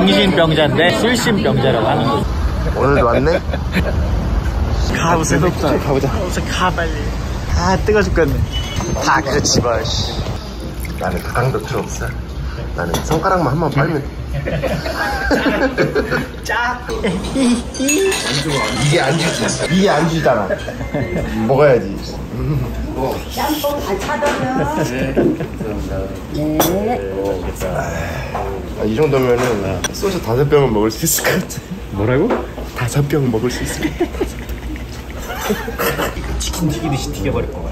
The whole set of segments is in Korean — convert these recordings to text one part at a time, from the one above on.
정신병자인데 실신병자라고 하는 거지. 오늘도 왔네? 가보자. 가보자. 가 빨리. 아 뜨거 죽겠네. 다 그렇지 뭐. 나는 가강도 필요 없어. 나는 손가락만 한번 빨면 짜. 이게 안주지. 이게 안주잖아. 먹어야지. 짬뽕 잘 찾으면. 네. 이 정도면은 소주 5병은 먹을 수 있을 것 같아. 뭐라고? 5병 먹을 수 있을 것 같아. 치킨 튀기듯이 튀겨버릴 거야.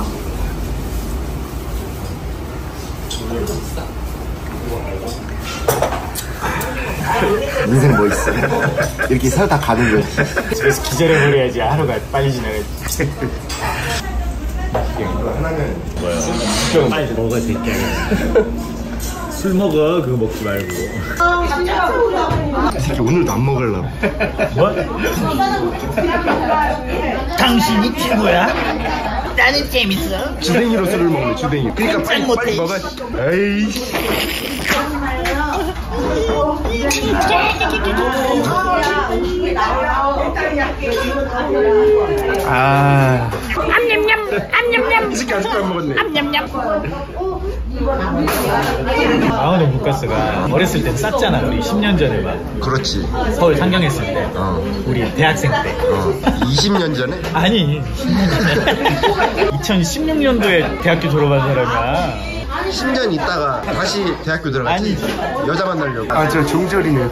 인생 뭐 있어? 이렇게 살다 가는 거지. 집에서 기절해버려야지 하루가 빨리 지나가지. 하나는 뭐야? 빨리 먹어 새끼야. 술 먹어 그거 먹지 말고. 사실 오늘도 안 먹으려고. 뭐? 당신이 친구야? 나는 재밌어. 주댕이로 술을 먹네 주댕이. 그러니까 빨리 먹어. 에이씨. 아. 암냠냠 암냠냠 이 새끼 아직도 안 먹었네. 암냠냠. 강원도 물가스가 어렸을 땐 쌌잖아. 우리 10년 전에 막 그렇지. 서울 상경했을 때. 우리 대학생 때. 20년 전에? 아니 10년 전에. 2016년도에 대학교 졸업한 사람이야. 10년 있다가 다시 대학교 들어갔지. 아니지. 여자 만나려고. 아, 저 종절이네.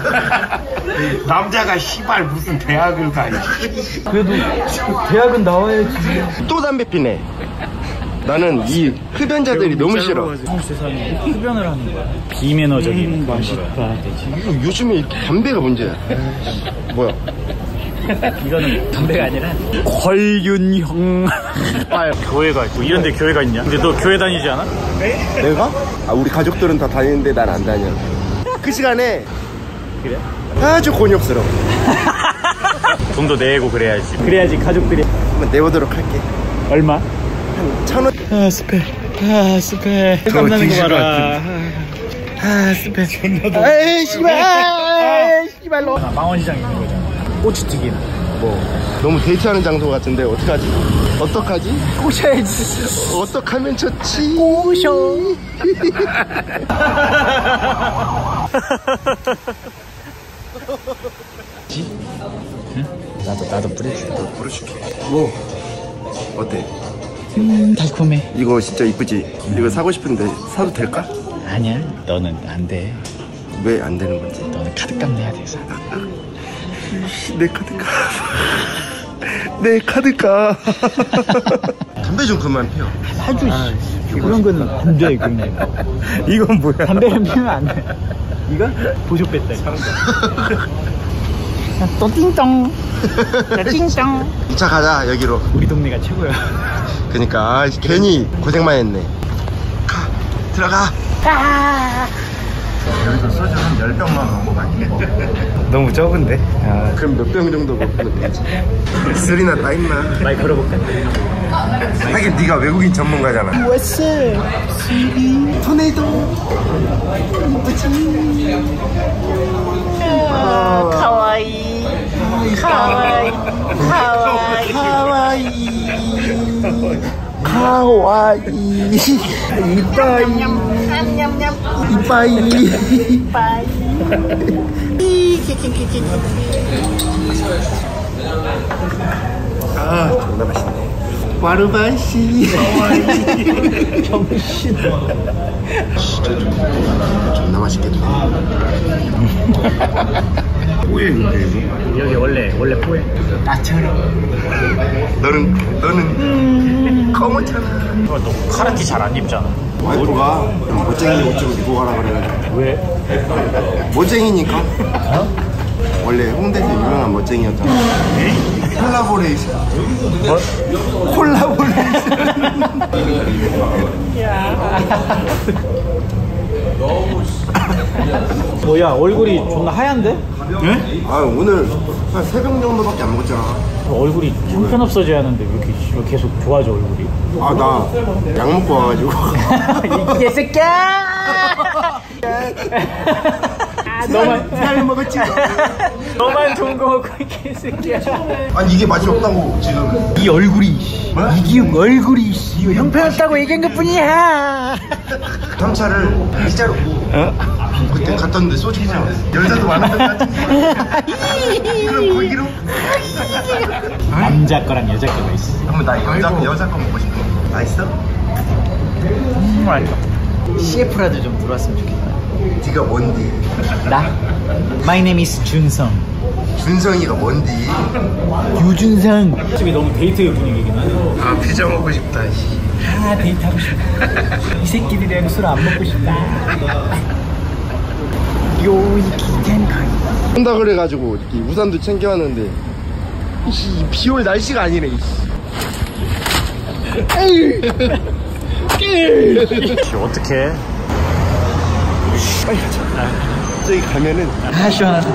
남자가 시발 무슨 대학을 가니. 그래도 대학은 나와야지. 또 담배 피네. 나는 이 흡연자들이 너무 싫어. 세상에 흡연을 하는 거야. 비매너적인 맛있다. 요즘에 이렇게 담배가 문제야. 뭐야? 이거는 담배가 아니라 권윤형. 교회가 있고 이런 데 교회가 있냐? 근데 너 교회 다니지 않아? 내가? 아, 우리 가족들은 다 다니는데 난 안 다녀. 그 시간에 그래? 아주 곤욕스러워. 돈도 내고 그래야지. 그래야지 가족들이. 한번 내보도록 할게. 얼마? 1,000원. 아 스페. 아 스페. 땀나는 거 봐라. 아 스페. 에이 씨발. 에이 씨발로. 망원시장 있는 거잖아. 꼬치튀김. 뭐 너무 데이트하는 장소 같은데 어떡하지? 어떡하지? 꼬셔야지. 어떡하면 좋지? 꼬셔. 나도 뿌려줄게. 부르줄게. 뭐 어때? 달콤해. 이거 진짜 이쁘지? 이거 사고 싶은데 사도 될까? 아니야, 너는 안 돼. 왜 안 되는 건지. 너는 카드값 내야 돼서. 내 카드가. 내 카드가. 담배 좀 그만 피워. 아주 그런 거는 안 돼. 그냥. 이건 뭐야? 담배를 피우면 안 돼. 이거 보조 뺐다. 또 띵동. 띵동. 2차 가자 여기로. 우리 동네가 최고야. 그니까 괜히 고생만 했네. 가 들어가. 여기서 소주 한 10병만 먹고 갈게. 너무 적은데? 아, 그럼 몇 병 정도 먹으면 되지? 술이나 따 임마. 많이 걸어볼까? 하긴 네가 외국인 전문가잖아. 왔어. 토네이도. 카와이 카와이 카와이 카와이. 이빠이. 냠냠냠 이빠이. 빠이. 아 존나 맛있네. 와르바시. 정신. 존나 맛있겠네. 뭐해 근데 이거? 여기 원래 포해. 나처럼. 너는 검었잖아. 너 카라티 잘 안 입잖아. 와이프가 멋쟁이 옷 좀 입고 가라 그래가지고. 왜? 멋쟁이니까. 원래 홍대에서 유명한 멋쟁이였잖아. 콜라보레이션. 뭐? 콜라보레이션. 뭐야 얼굴이 존나 하얀데? 네? 아 오늘 한 3병 정도밖에 안 먹었잖아. 얼굴이 형편없어져야 하는데 왜 이렇게 계속 좋아져 얼굴이? 아 나 약 먹고 와가지고. 이 개새끼야! 너만 잘 먹었지. 너만 좋은 거 먹고 이 개새끼야. 아니 이게 맛이 없다고 지금. 이 얼굴이 뭐? 이게 얼굴이 이거 형편없다고 얘기한 것뿐이야. 3차를 일자로 그때 갔던데 소주 사 여자도 많았던 것 같은데. 그럼 거기로 남자 거랑 여자 거가 있어. 한번 나 여자 거 먹고 싶어. 맛있어? CF라도 좀 들어왔으면 좋겠다. 네가 뭔디? 나? My name is 준성. 준성이가 뭔디? 유준성. 집이 너무 데이트 분위기긴 하네. 아 피자 먹고 싶다. 데이트하고 싶다. 이 새끼들이랑 술 안 먹고 싶다. 요 괜찮다. 한다 그래가지고 이렇게 우산도 챙겨왔는데 비올 날씨가 아니네. 어떡해? 빨리 가자. 저기 가면은 시원하다.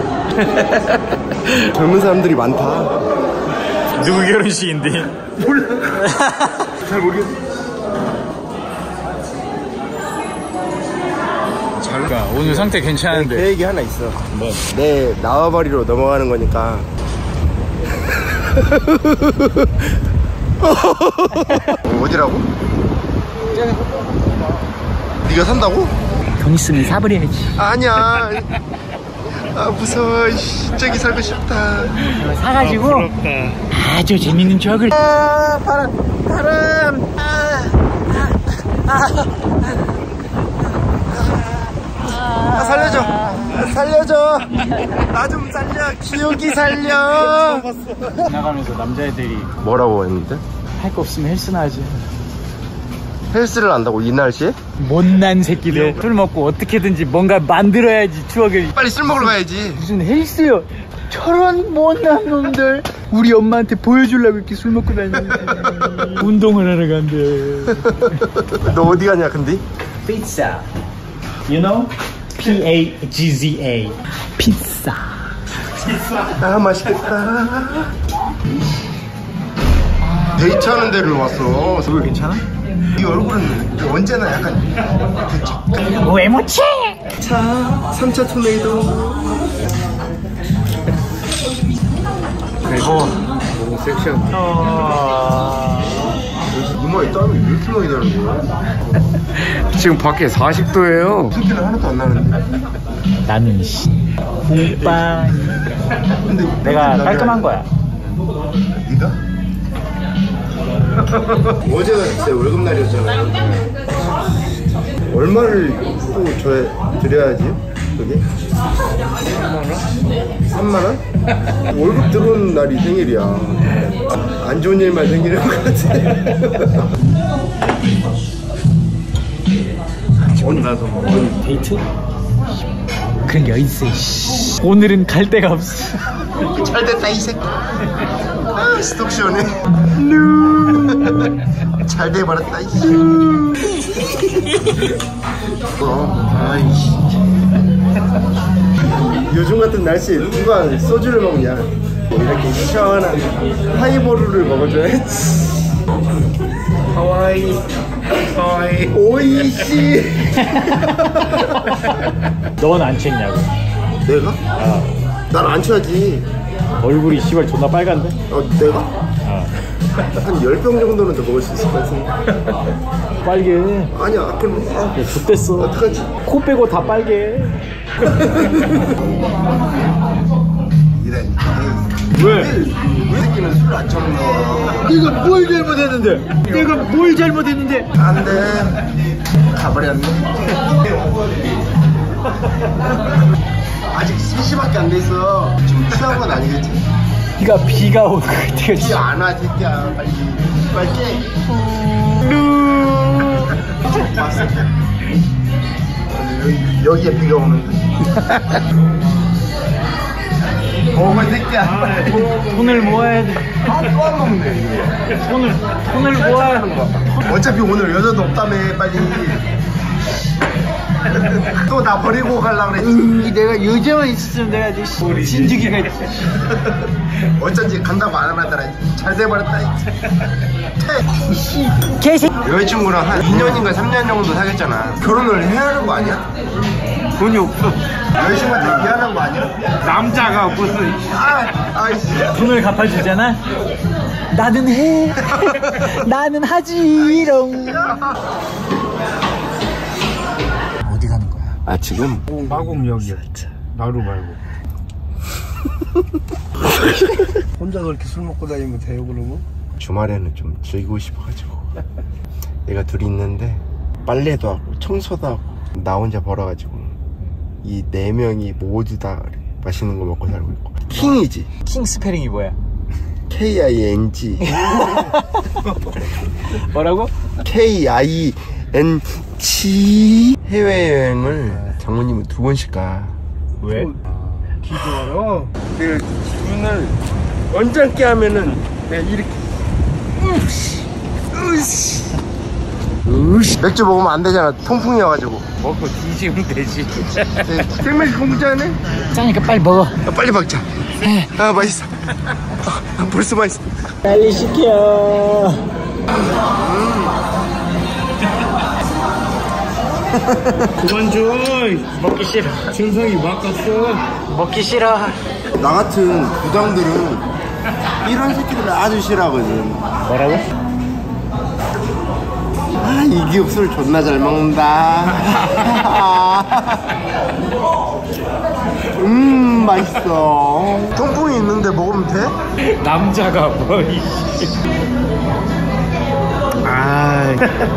젊은 사람들이 많다. 누구 결혼식인데? 몰라. 잘 모르겠어. 그러니까 오늘 상태 괜찮은데. 계획이 하나 있어. 뭐? 내 나와버리로 넘어가는 거니까. 어디라고? 네가 산다고? 돈 있으면 사버려야지. 아니야. 아 무서워. 저기 살고 싶다. 사가지고 아주 재밌는 추억을. 바람. 살려줘. 나 좀 살려. 기억이 살려. 지나가면서 남자애들이 뭐라고 했는데? 할 거 없으면 헬스나 하지. 헬스를 한다고 이 날씨에? 못난 새끼들. 술 먹고 어떻게든지 뭔가 만들어야지 추억을. 빨리 술 먹으러 가야지. 무슨 헬스요? 저런 못난 놈들. 우리 엄마한테 보여주려고 이렇게 술 먹고 다니는데. 운동을 하러 간대. 너 어디 가냐 근데? 피자. You know? P-A-G-Z-A. 피자. 아 맛있겠다. 데이트하는 데를 왔어. 얼굴 괜찮아? 이 얼굴은 언제나 약간 외모체! 차 3차 토네이도. 더워. 너무 섹시한데. 이마에 땀이 왜 이렇게 많이 나는 거야? 지금 밖에 40도예요. 소리는 하나도 안 나는데. 나는 오빠. 근데 내가 깔끔한 거야. 네가? 어제가 제 월급날이었잖아. 얼마를 또 드려야지? 그게? 3만 원? 월급 들어온 날이 생일이야. 안 좋은 일만 생기는 것 같아. 혼자서 데이트? 그런 게 어딨어. 오늘은 갈 데가 없어. 잘 됐다 이 새끼. 아 스톡 시원해. 잘 돼버렸다 이 새끼. 아이씨. 요즘 같은 날씨에 누가 소주를 먹냐. 이렇게 시원한 하이보루를 먹어줘야지. 하와이 오이씨. 넌 안 취했냐고. 내가? 난 안 취하지. 얼굴이 씨발 존나 빨간데? 내가? 한 10병 정도는 더 먹을 수 있을 것 같은데. 빨개. 아니야 그럼 야, X됐어. 어떡하지? 코 빼고 다 빨개. 이래. 왜? 이 새끼는 술 안 처먹는 거야. 내가 뭘 잘못했는데? 내가 뭘 잘못했는데? 안돼. 가버렸네. 아직 3시밖에 안 됐어. 지금 취한 건 아니겠지? 비가 오고 그때가 비 안 와 새끼야. 빨리 깨. 봤어? 여기에 비가 오는데. 먹어 새끼야. 돈을 모아야 돼. 또 안 먹네. 돈을 모아야 돼. 어차피 오늘 여자도 없다며 빨리. 또 나 버리고 가려고 그래. 내가 여자만 있었으면 내가 네 진즉이가 있지. 어쩐지 간다고 안 하더라. 잘 돼버렸다. 개새끼. 여자친구랑 한 2년인가 3년 정도 사귀었잖아. 결혼을 해야 하는 거 아니야? 돈이 없어. 여자친구한테 미안한 거 아니야? 남자가 무슨. 아이씨. 돈을 갚아주잖아. 나는 해. 나는 하지롱. 어디 가는 거야? 아, 지금? 마곡역이야. 나루 말고. 혼자 그렇게 술 먹고 다니면 돼요, 그러고? 주말에는 좀 즐기고 싶어가지고. 얘가 둘이 있는데, 빨래도 하고, 청소도 하고, 나 혼자 벌어가지고, 이 4명이 모두 다 맛있는 거 먹고 살고 있고. 킹이지? 킹 스페링이 뭐야? K-I-N-G. 뭐라고? K-I-N-G. 해외여행을 장모님은 2번씩 가. 왜? 기도하러? 그 눈을 언짢게 하면은 내가 이렇게 으씨 맥주 먹으면 안 되잖아. 통풍이어가지고. 먹고 뒤지면 되지. 생맥 공짜네? 짜니까 빨리 먹어. 빨리 먹자. 아 맛있어. 벌써 맛있어. 빨리 시켜. 그만 줘. 먹기 싫어. 준성이 막 갔어. 먹기 싫어. 나 같은 부장들은 이런 새끼들을 아주 싫어하거든. 뭐라고? 아, 이기옥술 존나 잘 먹는다. 맛있어. 통풍이 있는데 먹으면 돼? 남자가 뭐 이씨. 아,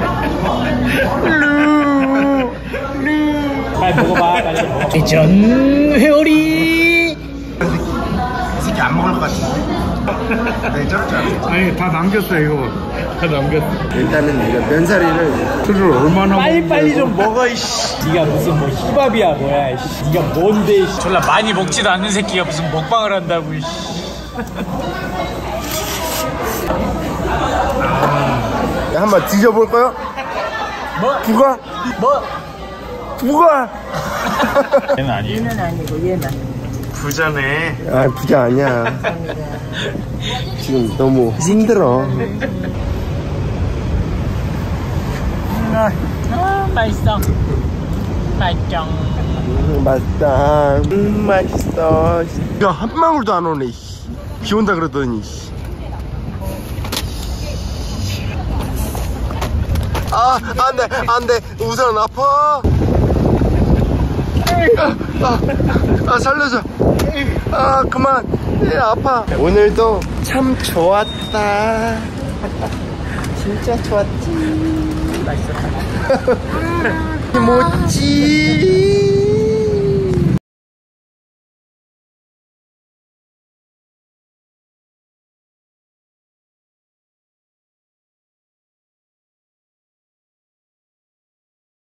빨리 먹어봐. 빨리 먹어. 전 회오리. 이 새끼 안 먹을 것 같아. 네, 저럴 줄 알았어. 아니, 다 남겼어, 이거. 다 남겼어. 일단은 네가 면사리를 술을 얼마나 빨리 좀 먹어 이씨. 네가 무슨 뭐 힙합이야 뭐야 이씨. 네가 뭔데 이씨. 졸라 많이 먹지도 않는 새끼가 무슨 먹방을 한다고 이씨. 한번 뒤져볼 거요? 뭐? 부가? 뭐? 부가? 얘는 아니에요. 얘는 아니고 얘는. 부자네. 아, 부자 아니야. 지금 너무 힘들어. 맛있어. 맛있죠. 맛있다. 맛있어. 야, 한 방울도 안 오네. 비 온다 그러더니. 아, 안 돼, 안 돼. 우선 아파. 살려줘. 아, 그만. 아파. 오늘도 참 좋았다. 진짜 좋았지. 맛있었다. 모찌.